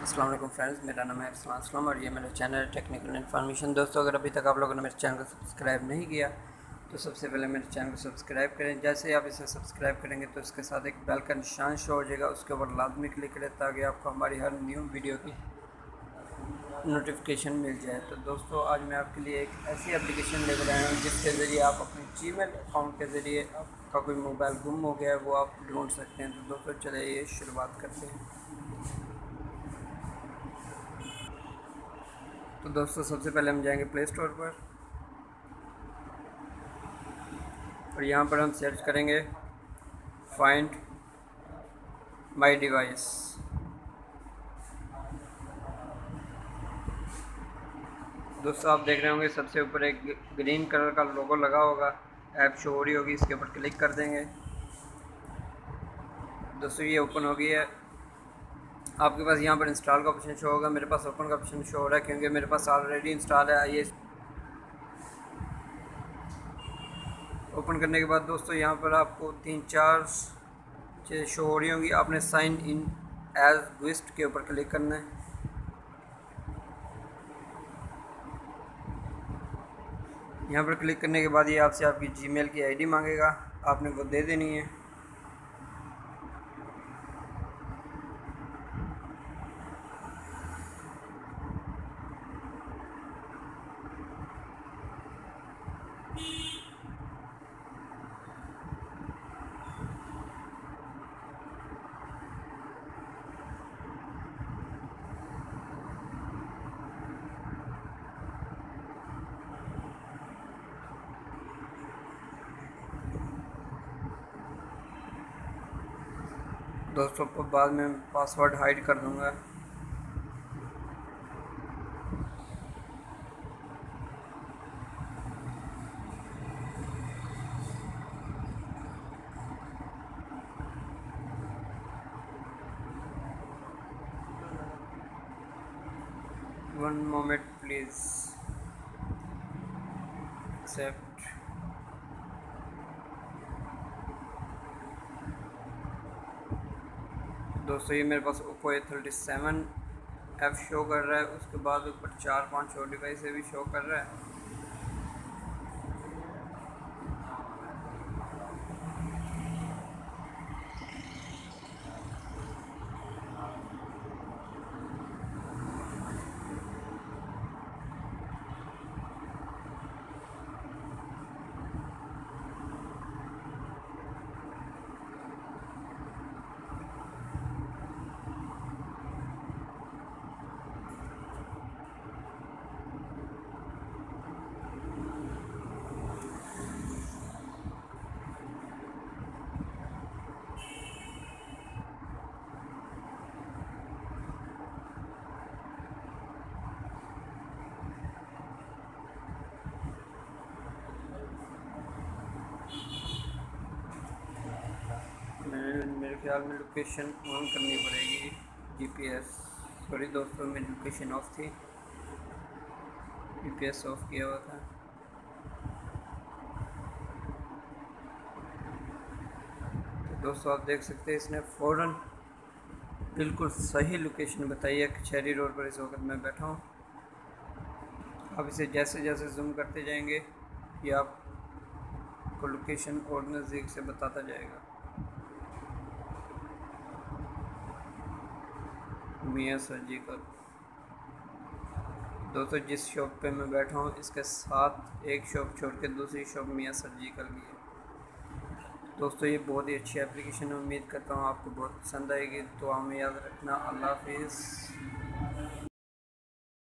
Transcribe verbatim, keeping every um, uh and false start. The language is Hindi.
अस्सलाम वालेकुम फ्रेंड्स, मेरा नाम है अरसलान असलम और ये मेरा चैनल है टेक्निकल इन्फॉर्मेशन। दोस्तों, अगर अभी तक आप लोगों ने मेरे चैनल को सब्सक्राइब नहीं किया तो सबसे पहले मेरे चैनल को सब्सक्राइब करें। जैसे ही आप इसे सब्सक्राइब करेंगे तो इसके साथ एक बेल का निशान शो हो जाएगा, उसके ऊपर लाजमी क्लिक करें ताकि आपको हमारी हर न्यू वीडियो की नोटिफिकेशन मिल जाए। तो दोस्तों, आज मैं आपके लिए एक ऐसी एप्लीकेशन लेकर आया हूँ जिसके ज़रिए आप अपने जीमेल अकाउंट के ज़रिए आपका कोई मोबाइल गुम हो गया है वो आप ढूंढ सकते हैं। तो दोस्तों, चलिए ये शुरुआत करते हैं। तो दोस्तों, सबसे पहले हम जाएंगे प्ले स्टोर पर और यहाँ पर हम सर्च करेंगे फाइंड माई डिवाइस। दोस्तों, आप देख रहे होंगे सबसे ऊपर एक ग्रीन कलर का लोगो लगा होगा, ऐप शो हो रही होगी, इसके ऊपर क्लिक कर देंगे। दोस्तों, ये ओपन हो गई है। आपके पास यहाँ पर इंस्टॉल का ऑप्शन शो होगा, मेरे पास ओपन का ऑप्शन शो हो रहा है क्योंकि मेरे पास ऑलरेडी इंस्टॉल है। आइए ओपन करने के बाद दोस्तों यहाँ पर आपको तीन चार चीज़ें शो हो रही होंगी। आपने साइन इन एज गेस्ट के ऊपर क्लिक करना है। यहाँ पर क्लिक करने के बाद ये आपसे आपकी जीमेल की आईडी मांगेगा, आपने वो दे देनी है। दोस्तों को बाद में पासवर्ड हाइड कर दूंगा। One moment please accept. दोस्तों, ये मेरे पास Oppo A thirty seven F show कर रहा है, उसके बाद ऊपर चार पांच और डिवाइस भी शो कर रहा है। मेरे ख्याल में लोकेशन ऑन करनी पड़ेगी, जीपीएस। सॉरी दोस्तों, मेरी लोकेशन ऑफ थी, जीपीएस ऑफ किया हुआ था। तो दोस्तों, आप देख सकते हैं इसने फ़ौरन बिल्कुल सही लोकेशन बताई है। कचहरी रोड पर इस वक्त मैं बैठा हूँ। आप इसे जैसे जैसे जूम करते जाएंगे ये आपको लोकेशन और नज़दीक से बताता जाएगा। मियाँ सर्जिकल। दोस्तों, जिस शॉप पे मैं बैठा हूँ इसके साथ एक शॉप छोड़ के दूसरी शॉप मियाँ सर्जिकल की है। दोस्तों, ये बहुत ही अच्छी एप्लीकेशन है, उम्मीद करता हूँ आपको बहुत पसंद आएगी। तो हमें याद रखना। अल्लाह हाफिज़।